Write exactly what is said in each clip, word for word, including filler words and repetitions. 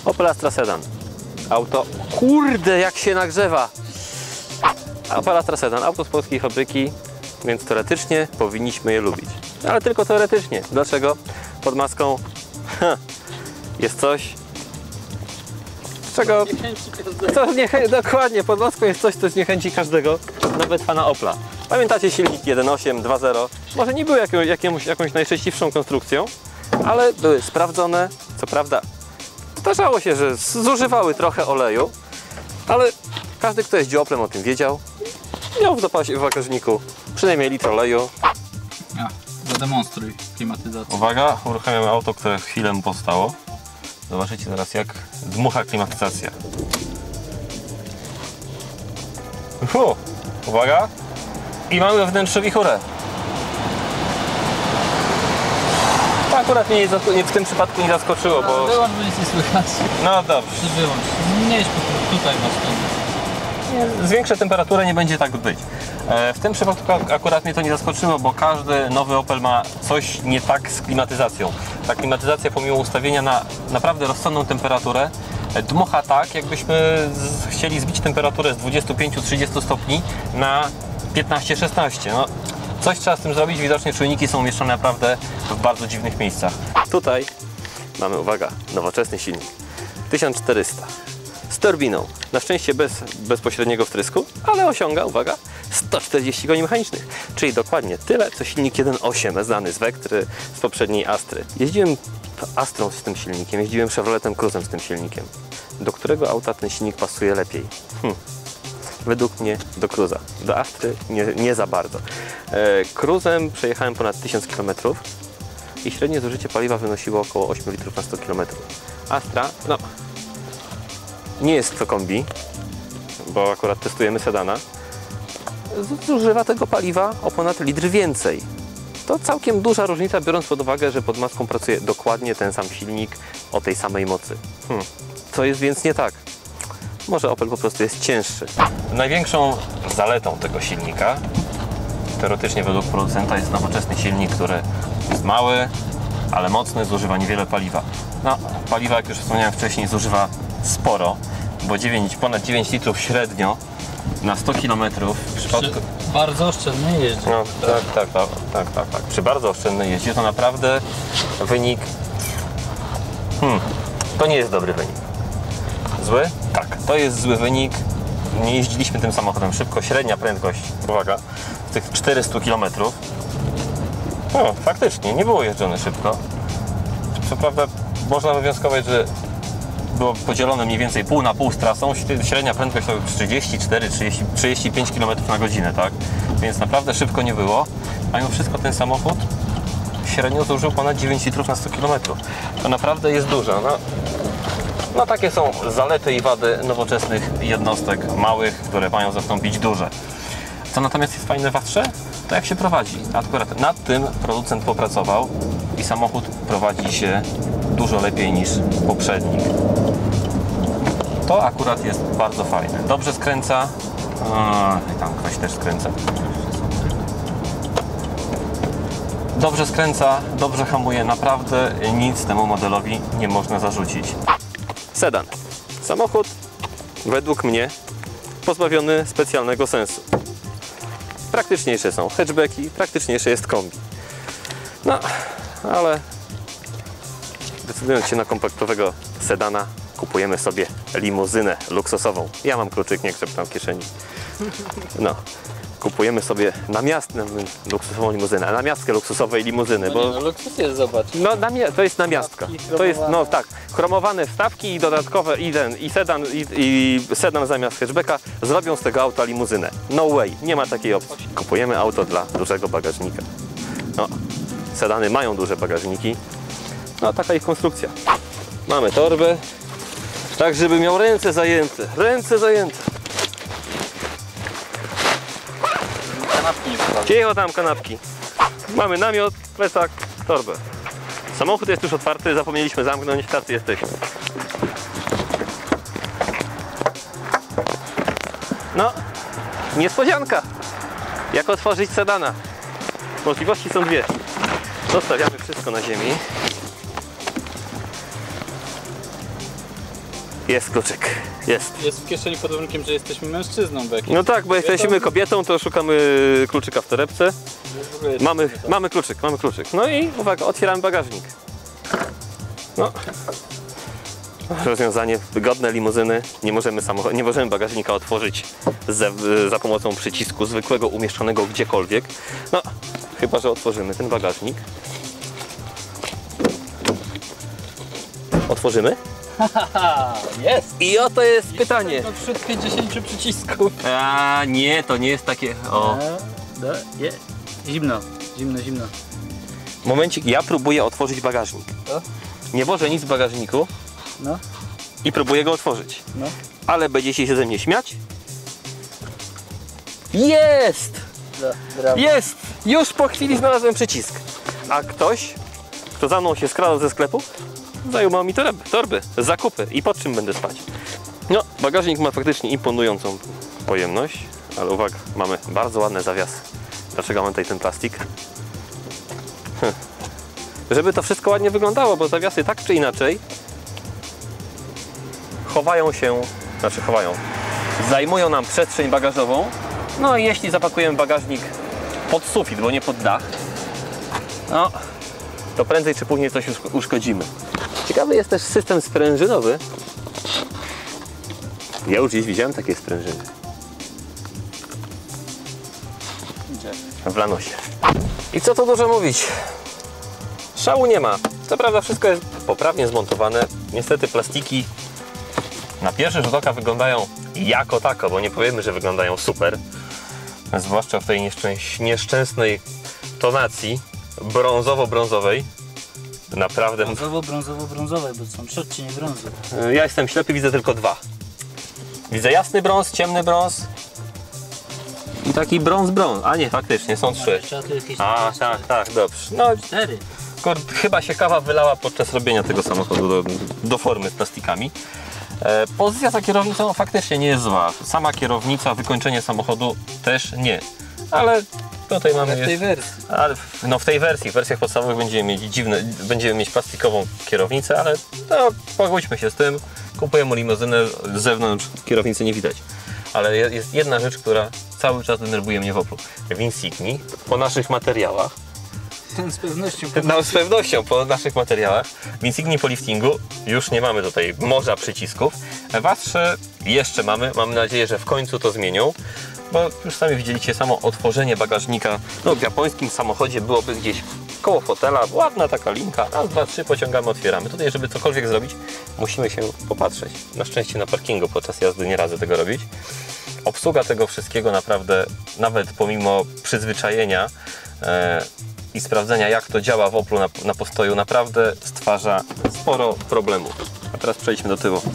Opel Astra Sedan. Auto, kurde, jak się nagrzewa. Opel Astra Sedan, auto z polskiej fabryki, więc teoretycznie powinniśmy je lubić. Ale tylko teoretycznie. Dlaczego? Pod maską ha, jest coś, czego... Co zniechę... Dokładnie, pod maską jest coś, co zniechęci każdego, nawet pana Opla. Pamiętacie silnik jeden osiem, dwa zero? Może nie były jaką, jakąś, jakąś najszczęśliwszą konstrukcją, ale były sprawdzone. Co prawda zdarzało się, że zużywały trochę oleju, ale każdy, kto jeździł Oplem, o tym wiedział. Miał w zapasie w bagażniku przynajmniej litr oleju. A, zademonstruj klimatyzację. Uwaga, uruchamiamy auto, które chwilę mu powstało. Zobaczycie teraz, jak dmucha klimatyzacja. Fu, uwaga. I mamy we wnętrzu wichurę. To akurat mnie nie, w tym przypadku nie zaskoczyło, No, bo... wyłącz, bo nic nie słychać. No dobrze. Wyłącz. Zmniejsz tutaj masz to. Zwiększę temperaturę, nie będzie tak być. W tym przypadku akurat mnie to nie zaskoczyło, bo każdy nowy Opel ma coś nie tak z klimatyzacją. Ta klimatyzacja, pomimo ustawienia na naprawdę rozsądną temperaturę, dmucha tak, jakbyśmy chcieli zbić temperaturę z dwudziestu pięciu do trzydziestu stopni na piętnaście szesnaście. No, coś trzeba z tym zrobić. Widocznie czujniki są umieszczone naprawdę w bardzo dziwnych miejscach. Tutaj mamy, uwaga, nowoczesny silnik tysiąc czterysta z turbiną. Na szczęście bez bezpośredniego wtrysku, ale osiąga, uwaga, sto czterdzieści koni mechanicznych. Czyli dokładnie tyle, co silnik jeden osiem znany z Vectry, z poprzedniej Astry. Jeździłem Astrą z tym silnikiem, jeździłem Chevroletem Cruzem z tym silnikiem. Do którego auta ten silnik pasuje lepiej? Hm. Według mnie do Cruza. Do Astry nie, nie za bardzo. E, Cruzem przejechałem ponad tysiąc kilometrów i średnie zużycie paliwa wynosiło około osiem litrów na sto kilometrów. Astra, no, nie jest to kombi, bo akurat testujemy sedana. Zużywa tego paliwa o ponad litr więcej. To całkiem duża różnica, biorąc pod uwagę, że pod maską pracuje dokładnie ten sam silnik o tej samej mocy. Hmm. Co jest więc nie tak? Może Opel po prostu jest cięższy. Największą zaletą tego silnika, teoretycznie według producenta, jest nowoczesny silnik, który jest mały, ale mocny, zużywa niewiele paliwa. No, paliwa, jak już wspomniałem wcześniej, zużywa sporo, bo dziewięć, ponad dziewięć litrów średnio na sto kilometrów. W przypadku... Przy bardzo oszczędnej jeździe. No, tak, tak, tak, tak, tak, tak. Przy bardzo oszczędnej jeździe to naprawdę wynik... Hmm, to nie jest dobry wynik. Zły? Tak, to jest zły wynik. Nie jeździliśmy tym samochodem szybko. Średnia prędkość, uwaga, z tych czterystu kilometrów. No, faktycznie, nie było jeżdżone szybko. Co prawda, można wywnioskować, że było podzielone mniej więcej pół na pół z trasą. Średnia prędkość to trzydzieści cztery do trzydziestu pięciu kilometrów na godzinę, tak? Więc naprawdę szybko nie było. A mimo wszystko ten samochód średnio zużył ponad dziewięć litrów na sto kilometrów. To naprawdę jest dużo. No, no takie są zalety i wady nowoczesnych jednostek małych, które mają zastąpić duże. Co natomiast jest fajne w Astrze? To jak się prowadzi. Akurat nad tym producent popracował i samochód prowadzi się dużo lepiej niż poprzednik. To akurat jest bardzo fajne. Dobrze skręca. O, i tam ktoś też skręca. Dobrze skręca, dobrze hamuje. Naprawdę nic temu modelowi nie można zarzucić. Sedan. Samochód według mnie pozbawiony specjalnego sensu. Praktyczniejsze są hatchbacki, praktyczniejsze jest kombi. No, ale decydując się na kompaktowego sedana, kupujemy sobie limuzynę luksusową. Ja mam kluczyk, nie krzeptam w kieszeni. No, kupujemy sobie namiastkę, luksusową limuzynę, namiastkę luksusowej limuzyny. No bo nie, no luksus jest, zobacz. No, to jest namiastka. To jest, no tak, chromowane wstawki i dodatkowe i, ten, i, sedan, i, i sedan zamiast hatchbacka zrobią z tego auta limuzynę. No way, nie ma takiej opcji. Kupujemy auto dla dużego bagażnika. No, sedany mają duże bagażniki. No, taka ich konstrukcja. Mamy torbę, tak żeby miał ręce zajęte, ręce zajęte. Kanapki nie wpadły. Cicho tam, kanapki. Mamy namiot, plecak, torbę. Samochód jest już otwarty, zapomnieliśmy zamknąć, tacy jesteśmy. No, niespodzianka. Jak otworzyć sedana? Możliwości są dwie. Zostawiamy wszystko na ziemi. Jest kluczyk. Jest. Jest w kieszeni pod warunkiem, że jesteśmy mężczyzną, bo jak No tak, bo jak jesteśmy kobietą, to szukamy kluczyka w torebce. Mamy, mamy kluczyk, mamy kluczyk. No i uwaga, otwieramy bagażnik. No. Rozwiązanie wygodne, limuzyny. Nie możemy, samochod- nie możemy bagażnika otworzyć ze, za pomocą przycisku zwykłego umieszczonego gdziekolwiek. No, chyba że otworzymy ten bagażnik. Otworzymy? Haha, jest! I oto jest pytanie. No wśród pięćdziesięciu przycisków. A nie, to nie jest takie. O. No, je. Zimno, zimno, zimno. Momencik, ja próbuję otworzyć bagażnik. To? Nie włożę nic w bagażniku No, i próbuję go otworzyć. no. Ale będziecie się ze mnie śmiać? Jest! Da, brawo. Jest! Już po chwili znalazłem przycisk. A ktoś, kto za mną się skradał ze sklepu, zajął mi torby, torby, zakupy i pod czym będę spać. No, bagażnik ma faktycznie imponującą pojemność, ale uwaga, mamy bardzo ładne zawiasy. Dlaczego mamy tutaj ten plastik? Hm. Żeby to wszystko ładnie wyglądało, bo zawiasy tak czy inaczej chowają się, znaczy chowają, zajmują nam przestrzeń bagażową. No i jeśli zapakujemy bagażnik pod sufit, bo nie pod dach, no, to prędzej czy później coś uszkodzimy. Ciekawy jest też system sprężynowy. Ja już gdzieś widziałem takie sprężyny. Gdzie? W Lanosie. I co tu dużo mówić? Szału nie ma. Co prawda wszystko jest poprawnie zmontowane. Niestety plastiki na pierwszy rzut oka wyglądają jako tako, bo nie powiemy, że wyglądają super. Zwłaszcza w tej nieszczęś nieszczęsnej tonacji brązowo-brązowej. Naprawdę. Brązowo, brązowo, brązowe, bo są trzy odcienie brązu. Ja jestem ślepy, widzę tylko dwa. Widzę jasny brąz, ciemny brąz i taki brąz brąz. A nie, faktycznie są trzy. Jeszcze tu jakieś A, tak, tak, dobrze. No, cztery. kurde, chyba się kawa wylała podczas robienia tego samochodu do, do formy z plastikami. E, pozycja za kierownicą faktycznie nie jest zła. Sama kierownica, wykończenie samochodu też nie. Ale tutaj mamy... Ale w tej jest, wersji. ale w, no w tej wersji, w wersjach podstawowych będziemy mieć dziwne, będziemy mieć plastikową kierownicę, ale no, pogódźmy się z tym. Kupujemy limuzynę, z zewnątrz kierownicy nie widać. Ale jest jedna rzecz, która cały czas denerwuje mnie w Oplu. W Insigni, po naszych materiałach, Z pewnością. no, z pewnością po naszych materiałach, w Insigni po liftingu już nie mamy tutaj morza przycisków. W Astrze jeszcze mamy, mamy nadzieję, że w końcu to zmienią. Bo już sami widzieliście, samo otworzenie bagażnika, no w japońskim samochodzie byłoby gdzieś koło fotela, ładna taka linka, raz, dwa, trzy, pociągamy, otwieramy. Tutaj, żeby cokolwiek zrobić, musimy się popatrzeć. Na szczęście na parkingu podczas jazdy nie radzę tego robić. Obsługa tego wszystkiego naprawdę, nawet pomimo przyzwyczajenia e, i sprawdzenia, jak to działa w Oplu na, na postoju, naprawdę stwarza sporo problemów. A teraz przejdźmy do tyłu.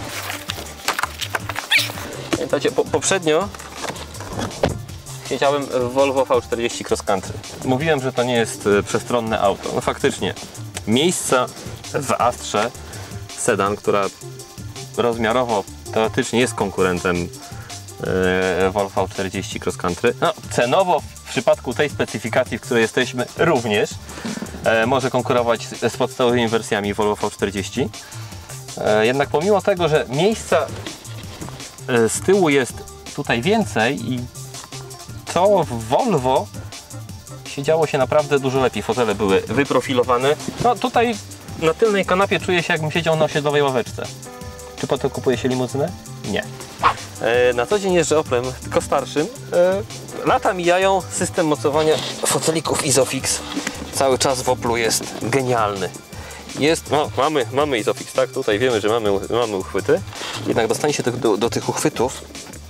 Pamiętacie, po, poprzednio siedziałem w Volvo V czterdzieści Cross Country. Mówiłem, że to nie jest przestronne auto. No faktycznie, miejsca w Astrze sedan, która rozmiarowo teoretycznie jest konkurentem e, Volvo V czterdzieści Cross Country. No, cenowo w przypadku tej specyfikacji, w której jesteśmy, również e, może konkurować z podstawowymi wersjami Volvo V czterdzieści. E, jednak pomimo tego, że miejsca e, z tyłu jest tutaj więcej i to w Volvo siedziało się naprawdę dużo lepiej. Fotele były wyprofilowane. No tutaj na tylnej kanapie czuję się, jakbym siedział na osiedlowej ławeczce. Czy po to kupuje się limuzynę? Nie. E, na co dzień jeżdżę Oplem, tylko starszym. E, lata mijają, system mocowania fotelików Isofix cały czas w Oplu jest genialny. Jest, no mamy, mamy Isofix, tak? Tutaj wiemy, że mamy, mamy uchwyty. Jednak dostanie się do, do, do tych uchwytów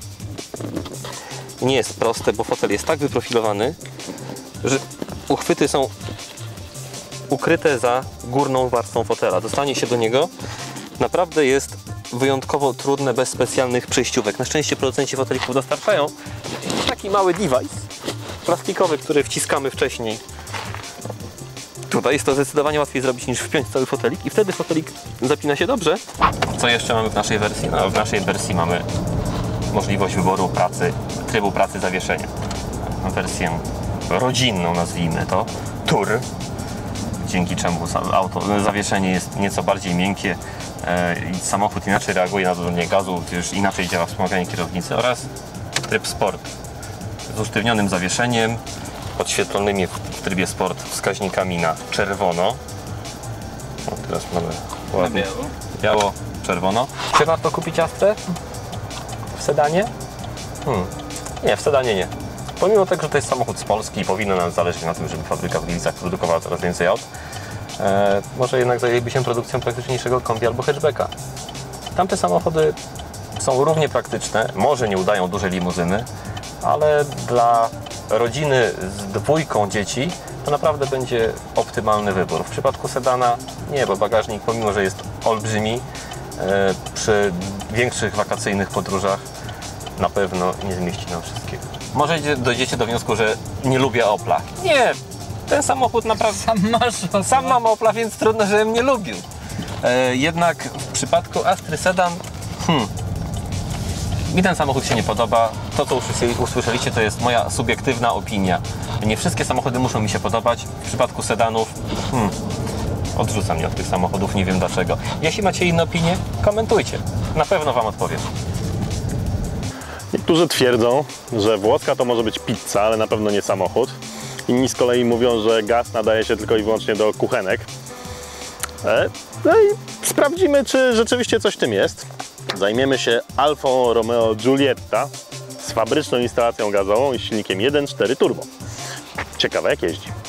nie jest proste, bo fotel jest tak wyprofilowany, że uchwyty są ukryte za górną warstwą fotela. Dostanie się do niego naprawdę jest wyjątkowo trudne bez specjalnych przejściówek. Na szczęście producenci fotelików dostarczają taki mały device plastikowy, który wciskamy wcześniej. Tutaj jest to zdecydowanie łatwiej zrobić niż wpiąć cały fotelik i wtedy fotelik zapina się dobrze. Co jeszcze mamy w naszej wersji? No, w naszej wersji mamy możliwość wyboru pracy, trybu pracy zawieszenia. Wersję rodzinną, nazwijmy to, Tour, dzięki czemu auto, zawieszenie jest nieco bardziej miękkie i samochód inaczej reaguje na dodanie gazu, już inaczej działa wspomaganie kierownicy, oraz tryb sport z usztywnionym zawieszeniem, podświetlonymi w trybie sport wskaźnikami na czerwono. O, teraz mamy ładnie biało. biało, czerwono. Czy warto kupić Astrę w sedanie? Hmm. Nie, w sedanie nie. Pomimo tego, że to jest samochód z Polski i powinno nam zależeć na tym, żeby fabryka w Gliwicach produkowała coraz więcej aut, e, może jednak zajęliby się produkcją praktyczniejszego kombi albo hatchbacka. Tamte samochody są równie praktyczne, może nie udają duże limuzyny, ale dla rodziny z dwójką dzieci to naprawdę będzie optymalny wybór. W przypadku sedana nie, bo bagażnik, pomimo że jest olbrzymi, e, przy większych wakacyjnych podróżach na pewno nie zmieści nam wszystkiego. Może dojdziecie do wniosku, że nie lubię Opla. Nie, ten samochód naprawdę... Sam masz Opla. Sam mam Opla, więc trudno, żebym nie lubił. E, jednak w przypadku Astry Sedan, hmm, mi ten samochód się nie podoba. To, co usłyszeliście, to jest moja subiektywna opinia. Nie wszystkie samochody muszą mi się podobać. W przypadku sedanów, hmm, odrzucam mnie od tych samochodów, nie wiem dlaczego. Jeśli macie inne opinie, komentujcie. Na pewno Wam odpowiem. Niektórzy twierdzą, że włoska to może być pizza, ale na pewno nie samochód. Inni z kolei mówią, że gaz nadaje się tylko i wyłącznie do kuchenek. No i sprawdzimy, czy rzeczywiście coś w tym jest. Zajmiemy się Alfą Romeo Giulietta z fabryczną instalacją gazową i silnikiem jeden przecinek cztery turbo. Ciekawe jak jeździ.